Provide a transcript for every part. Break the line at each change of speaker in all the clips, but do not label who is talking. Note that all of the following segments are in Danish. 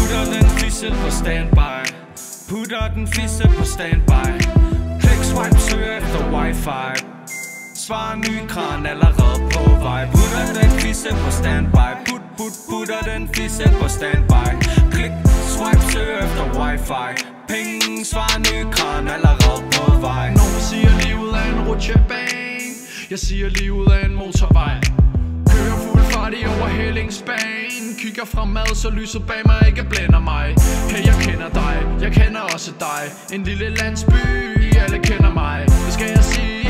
Putter den fisse på standby. Putter den fisse på standby. Klik, swipe, søger efter wifi. Svar ny kran allerede på vej. Putter den fisse på standby. Putter den fisse på standby. Klik, swipe, søger efter wifi. Penge, svar ny kran allerede på vej.
Nogen siger livet er en rutsjebane. Jeg siger livet er en motorvej. Kører fuld fart i overhældingsbanen. Kigger fremad, så lyset bag mig ikke blænder mig. Hey, jeg kender dig, jeg kender også dig. En lille landsby, alle kender mig. Hvad skal jeg sige?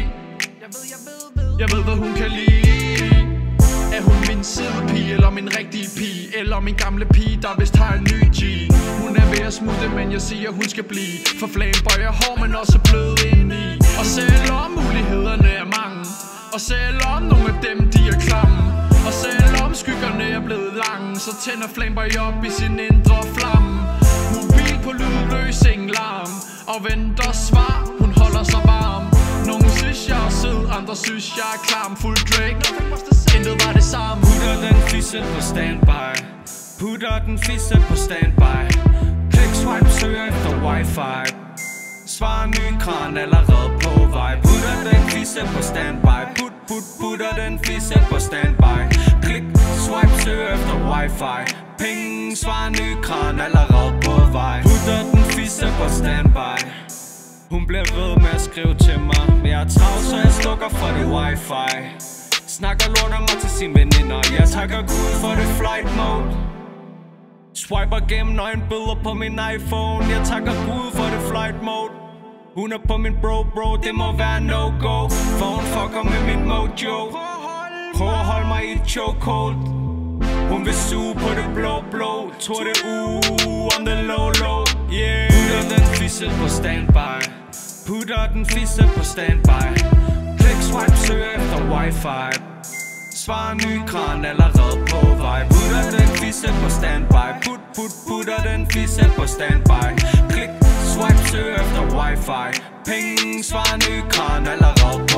Jeg ved hvad hun kan lide. Er hun min sidepige, eller min rigtige pige? Eller min gamle pige, der vist har en ny G? Hun er ved at smutte, men jeg siger hun skal blive. For Flameboy er hård, men også blød indeni. Og selvom mulighederne er mange, og selvom nogle af dem de er klamme, og selvom skyggerne er blevet lange, så tænder Flameboy op i sin indre flamme. Mobil på lydløs, ingen larm, og venter svar, hun holder sig varm. Nogle synes jeg er sød, andre synes jeg er klam. Fuld Drake, intet var det samme.
Putter den fisse på standby. Putter den fisse på standby. Klik, swipe, søger efter wifi. Svar ny kran allerede på vej. Putter den fisse på standby. Putter den fisse på standby. Klik, swipe, søger efter wifi. Penge, svar ny kran allerede på vej. Putter den fisse på standby. Hun bliver ved med at skrive til mig, men jeg er travlt, så jeg slukker for det wifi. Snakker lort om mig til sine veninder. Jeg takker Gud for det flight mode. Swiper gennem nøgenbilleder på min iPhone. Jeg takker Gud for det flight mode. Hun er på min bro, det må være no-go. For hun fucker med mit mojo. Prøv at holde mig i et chokehold. Hun vil suge på det blå. Tror det on the low, yeah. Putter den fisse på standby. Putter den fisse på standby. Klik, swipe, søger efter wifi. Svar ny kran allerede på vej. Putter den fisse på standby. Putter den fisse på standby. Klik, swipe, søger efter wifi. Penge, svar ny kran allerede på